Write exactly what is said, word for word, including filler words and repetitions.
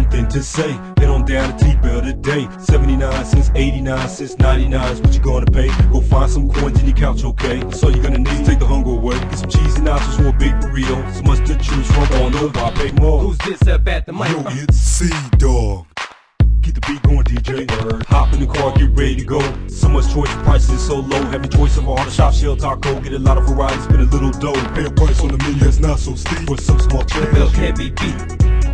something to say. Head on down to T-Bell today. seventy-nine cents, eighty-nine cents, ninety-nine is what you gonna pay. Go find some coins in your couch, okay? That's all you're gonna need. Take the hunger away. Get some cheesy nachos for a big burrito. So much to choose from on the why pay more. Who's this up at the mic? Yo, it's C-Dog. Keep the beat going, D J. Hop in the car, get ready to go. So much choice, prices is so low. Have a choice of all the shop, shell, taco. Get a lot of variety, spend a little dough. Pay a price on the menu that's not so steep for some small change. The bill can't be beat.